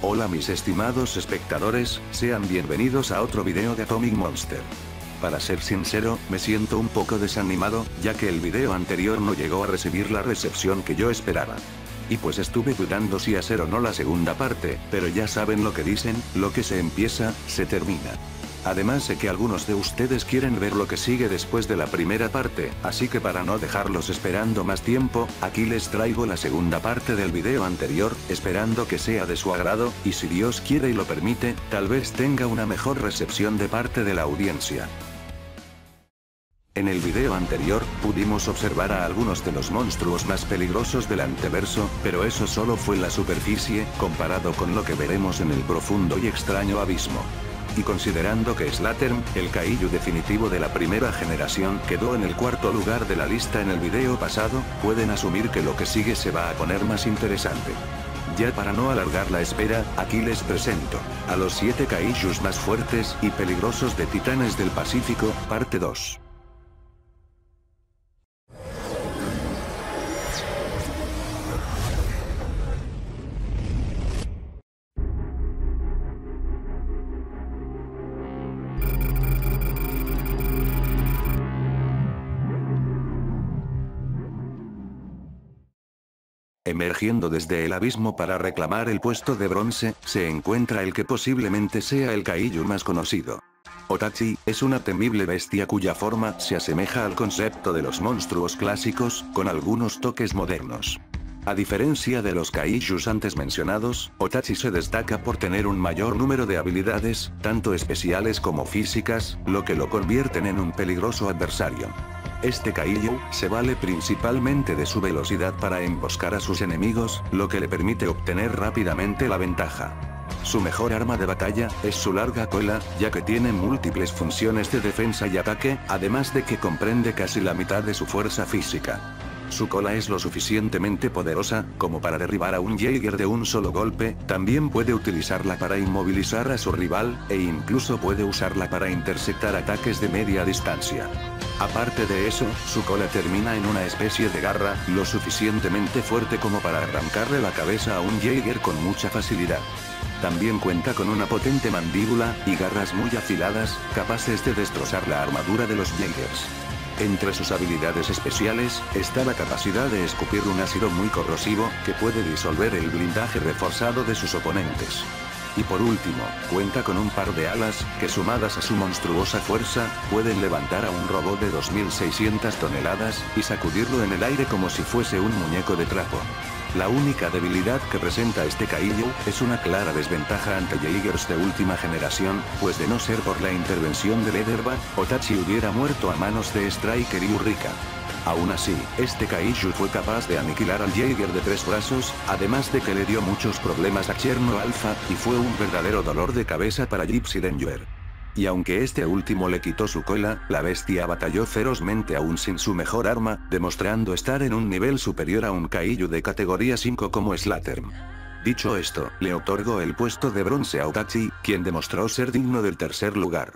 Hola mis estimados espectadores, sean bienvenidos a otro video de Atomic Monster. Para ser sincero, me siento un poco desanimado, ya que el video anterior no llegó a recibir la recepción que yo esperaba. Y pues estuve dudando si hacer o no la segunda parte, pero ya saben lo que dicen, lo que se empieza, se termina. Además sé que algunos de ustedes quieren ver lo que sigue después de la primera parte, así que para no dejarlos esperando más tiempo, aquí les traigo la segunda parte del video anterior, esperando que sea de su agrado, y si Dios quiere y lo permite, tal vez tenga una mejor recepción de parte de la audiencia. En el video anterior, pudimos observar a algunos de los monstruos más peligrosos del anteverso, pero eso solo fue la superficie, comparado con lo que veremos en el profundo y extraño abismo. Y considerando que Slatern, el Kaiju definitivo de la primera generación, quedó en el cuarto lugar de la lista en el video pasado, pueden asumir que lo que sigue se va a poner más interesante. Ya para no alargar la espera, aquí les presento a los 7 Kaijus más fuertes y peligrosos de Titanes del Pacífico, parte 2. Emergiendo desde el abismo para reclamar el puesto de bronce, se encuentra el que posiblemente sea el Kaiju más conocido. Otachi, es una temible bestia cuya forma se asemeja al concepto de los monstruos clásicos, con algunos toques modernos. A diferencia de los Kaijus antes mencionados, Otachi se destaca por tener un mayor número de habilidades, tanto especiales como físicas, lo que lo convierten en un peligroso adversario. Este Kaiju se vale principalmente de su velocidad para emboscar a sus enemigos, lo que le permite obtener rápidamente la ventaja. Su mejor arma de batalla es su larga cola, ya que tiene múltiples funciones de defensa y ataque, además de que comprende casi la mitad de su fuerza física. Su cola es lo suficientemente poderosa como para derribar a un Jaeger de un solo golpe, también puede utilizarla para inmovilizar a su rival, e incluso puede usarla para interceptar ataques de media distancia. Aparte de eso, su cola termina en una especie de garra, lo suficientemente fuerte como para arrancarle la cabeza a un Jaeger con mucha facilidad. También cuenta con una potente mandíbula, y garras muy afiladas, capaces de destrozar la armadura de los Jaegers. Entre sus habilidades especiales, está la capacidad de escupir un ácido muy corrosivo, que puede disolver el blindaje reforzado de sus oponentes. Y por último, cuenta con un par de alas, que sumadas a su monstruosa fuerza, pueden levantar a un robot de 2600 toneladas, y sacudirlo en el aire como si fuese un muñeco de trapo. La única debilidad que presenta este Kaiju, es una clara desventaja ante Jaegers de última generación, pues de no ser por la intervención de Leatherback, Otachi hubiera muerto a manos de Striker y Urrika. Aún así, este Kaiju fue capaz de aniquilar al Jaeger de 3 brazos, además de que le dio muchos problemas a Cherno Alpha, y fue un verdadero dolor de cabeza para Gypsy Danger. Y aunque este último le quitó su cola, la bestia batalló ferozmente aún sin su mejor arma, demostrando estar en un nivel superior a un Kaiju de categoría 5 como Slatern. Dicho esto, le otorgo el puesto de bronce a Otachi, quien demostró ser digno del tercer lugar.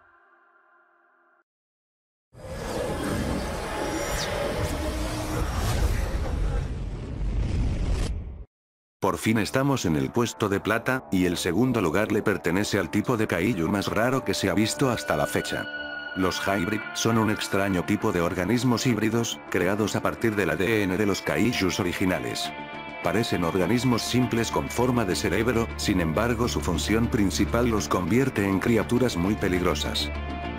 Por fin estamos en el puesto de plata, y el segundo lugar le pertenece al tipo de Kaiju más raro que se ha visto hasta la fecha. Los Hybrid son un extraño tipo de organismos híbridos, creados a partir del ADN de los Kaijus originales. Parecen organismos simples con forma de cerebro, sin embargo su función principal los convierte en criaturas muy peligrosas.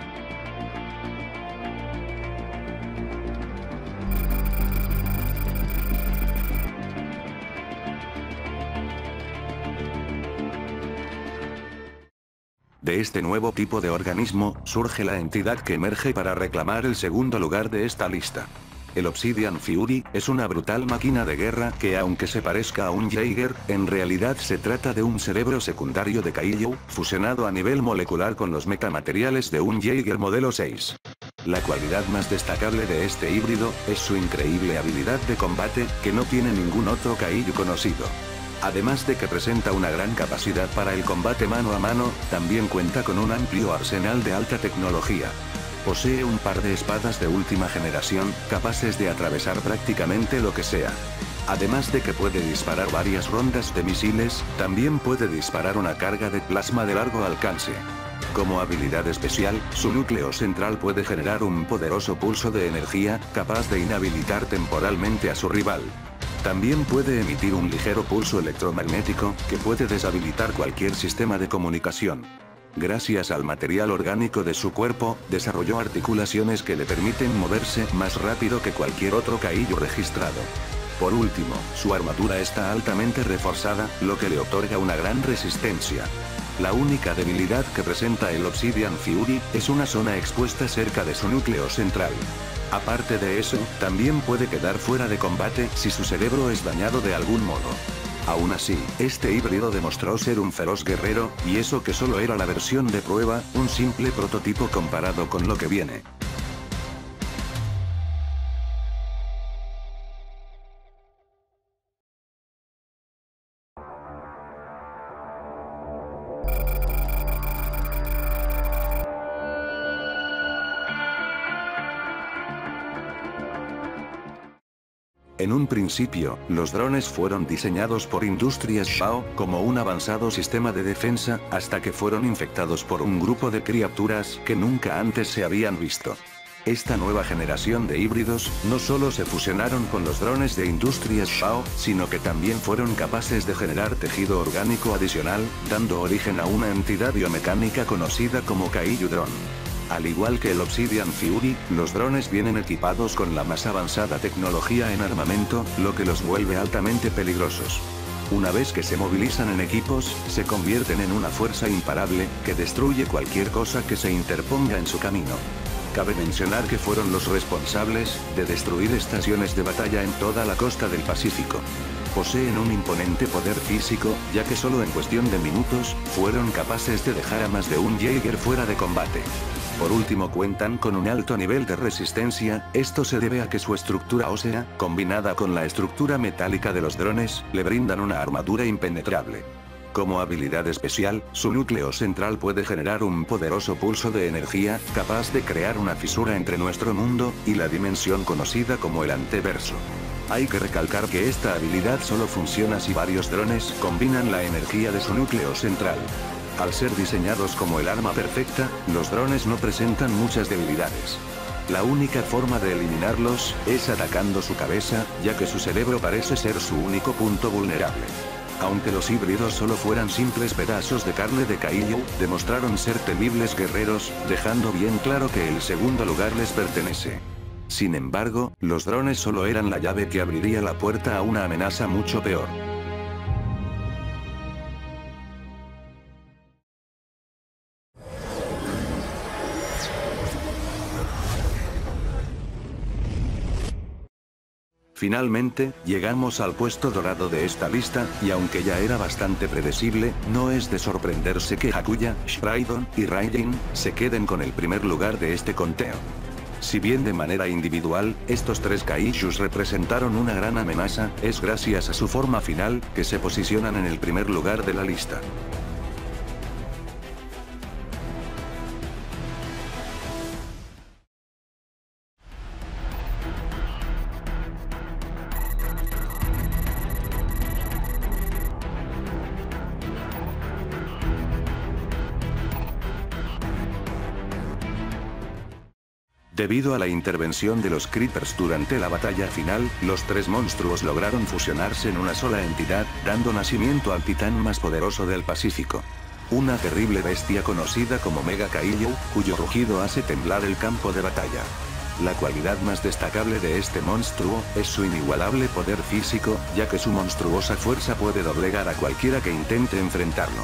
De este nuevo tipo de organismo, surge la entidad que emerge para reclamar el segundo lugar de esta lista. El Obsidian Fury, es una brutal máquina de guerra que aunque se parezca a un Jaeger, en realidad se trata de un cerebro secundario de Kaiju, fusionado a nivel molecular con los metamateriales de un Jaeger modelo 6. La cualidad más destacable de este híbrido, es su increíble habilidad de combate, que no tiene ningún otro Kaiju conocido. Además de que presenta una gran capacidad para el combate mano a mano, también cuenta con un amplio arsenal de alta tecnología. Posee un par de espadas de última generación, capaces de atravesar prácticamente lo que sea. Además de que puede disparar varias rondas de misiles, también puede disparar una carga de plasma de largo alcance. Como habilidad especial, su núcleo central puede generar un poderoso pulso de energía, capaz de inhabilitar temporalmente a su rival. También puede emitir un ligero pulso electromagnético, que puede deshabilitar cualquier sistema de comunicación. Gracias al material orgánico de su cuerpo, desarrolló articulaciones que le permiten moverse más rápido que cualquier otro Kaiju registrado. Por último, su armadura está altamente reforzada, lo que le otorga una gran resistencia. La única debilidad que presenta el Obsidian Fury, es una zona expuesta cerca de su núcleo central. Aparte de eso, también puede quedar fuera de combate si su cerebro es dañado de algún modo. Aún así, este híbrido demostró ser un feroz guerrero, y eso que solo era la versión de prueba, un simple prototipo comparado con lo que viene. En un principio, los drones fueron diseñados por Industrias Shao, como un avanzado sistema de defensa, hasta que fueron infectados por un grupo de criaturas que nunca antes se habían visto. Esta nueva generación de híbridos, no solo se fusionaron con los drones de Industrias Shao, sino que también fueron capaces de generar tejido orgánico adicional, dando origen a una entidad biomecánica conocida como Kaiju Drone. Al igual que el Obsidian Fury, los drones vienen equipados con la más avanzada tecnología en armamento, lo que los vuelve altamente peligrosos. Una vez que se movilizan en equipos, se convierten en una fuerza imparable, que destruye cualquier cosa que se interponga en su camino. Cabe mencionar que fueron los responsables de destruir estaciones de batalla en toda la costa del Pacífico. Poseen un imponente poder físico, ya que solo en cuestión de minutos, fueron capaces de dejar a más de un Jaeger fuera de combate. Por último, cuentan con un alto nivel de resistencia, esto se debe a que su estructura ósea, combinada con la estructura metálica de los drones, le brindan una armadura impenetrable. Como habilidad especial, su núcleo central puede generar un poderoso pulso de energía, capaz de crear una fisura entre nuestro mundo y la dimensión conocida como el anteverso. Hay que recalcar que esta habilidad solo funciona si varios drones combinan la energía de su núcleo central. Al ser diseñados como el arma perfecta, los drones no presentan muchas debilidades. La única forma de eliminarlos es atacando su cabeza, ya que su cerebro parece ser su único punto vulnerable. Aunque los híbridos solo fueran simples pedazos de carne de Kaiju, demostraron ser temibles guerreros, dejando bien claro que el segundo lugar les pertenece. Sin embargo, los drones solo eran la llave que abriría la puerta a una amenaza mucho peor. Finalmente, llegamos al puesto dorado de esta lista, y aunque ya era bastante predecible, no es de sorprenderse que Hakuya, Shraidon y Raijin se queden con el primer lugar de este conteo. Si bien de manera individual, estos tres Kaijus representaron una gran amenaza, es gracias a su forma final, que se posicionan en el primer lugar de la lista. Debido a la intervención de los Creepers durante la batalla final, los tres monstruos lograron fusionarse en una sola entidad, dando nacimiento al titán más poderoso del Pacífico. Una terrible bestia conocida como Mega Kaiju, cuyo rugido hace temblar el campo de batalla. La cualidad más destacable de este monstruo, es su inigualable poder físico, ya que su monstruosa fuerza puede doblegar a cualquiera que intente enfrentarlo.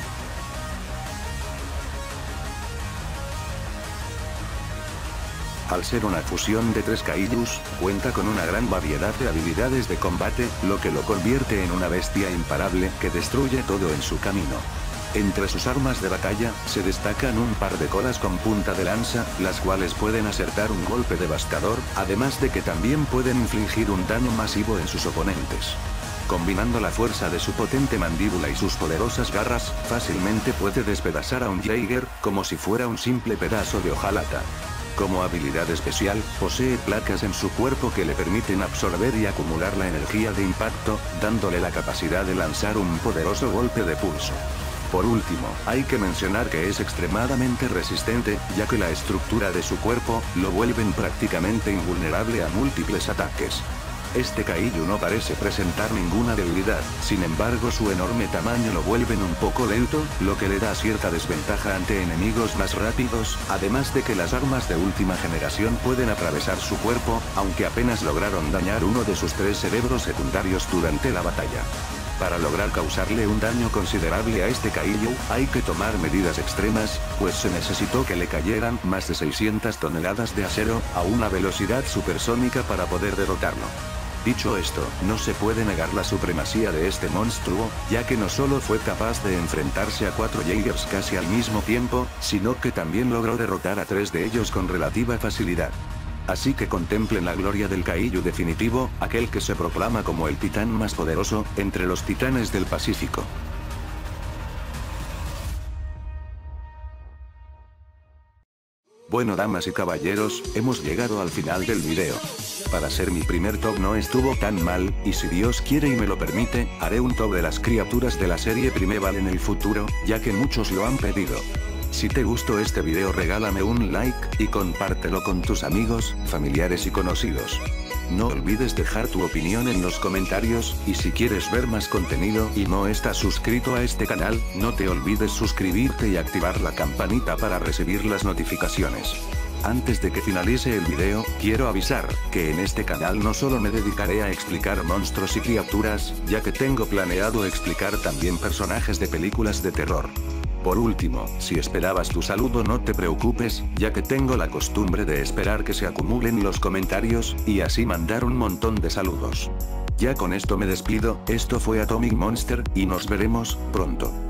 Al ser una fusión de tres Kaijus, cuenta con una gran variedad de habilidades de combate, lo que lo convierte en una bestia imparable que destruye todo en su camino. Entre sus armas de batalla, se destacan un par de colas con punta de lanza, las cuales pueden acertar un golpe devastador, además de que también pueden infligir un daño masivo en sus oponentes. Combinando la fuerza de su potente mandíbula y sus poderosas garras, fácilmente puede despedazar a un Jaeger, como si fuera un simple pedazo de hojalata. Como habilidad especial, posee placas en su cuerpo que le permiten absorber y acumular la energía de impacto, dándole la capacidad de lanzar un poderoso golpe de pulso. Por último, hay que mencionar que es extremadamente resistente, ya que la estructura de su cuerpo, lo vuelven prácticamente invulnerable a múltiples ataques. Este Kaiju no parece presentar ninguna debilidad, sin embargo su enorme tamaño lo vuelven un poco lento, lo que le da cierta desventaja ante enemigos más rápidos, además de que las armas de última generación pueden atravesar su cuerpo, aunque apenas lograron dañar uno de sus 3 cerebros secundarios durante la batalla. Para lograr causarle un daño considerable a este Kaiju, hay que tomar medidas extremas, pues se necesitó que le cayeran más de 600 toneladas de acero, a una velocidad supersónica para poder derrotarlo. Dicho esto, no se puede negar la supremacía de este monstruo, ya que no solo fue capaz de enfrentarse a 4 Jaegers casi al mismo tiempo, sino que también logró derrotar a 3 de ellos con relativa facilidad. Así que contemplen la gloria del Kaiju definitivo, aquel que se proclama como el titán más poderoso, entre los titanes del Pacífico. Bueno damas y caballeros, hemos llegado al final del video. Para ser mi primer top no estuvo tan mal, y si Dios quiere y me lo permite, haré un top de las criaturas de la serie Primeval en el futuro, ya que muchos lo han pedido. Si te gustó este video regálame un like, y compártelo con tus amigos, familiares y conocidos. No olvides dejar tu opinión en los comentarios, y si quieres ver más contenido y no estás suscrito a este canal, no te olvides suscribirte y activar la campanita para recibir las notificaciones. Antes de que finalice el video, quiero avisar, que en este canal no solo me dedicaré a explicar monstruos y criaturas, ya que tengo planeado explicar también personajes de películas de terror. Por último, si esperabas tu saludo no te preocupes, ya que tengo la costumbre de esperar que se acumulen los comentarios, y así mandar un montón de saludos. Ya con esto me despido, esto fue Atomic Monster, y nos veremos pronto.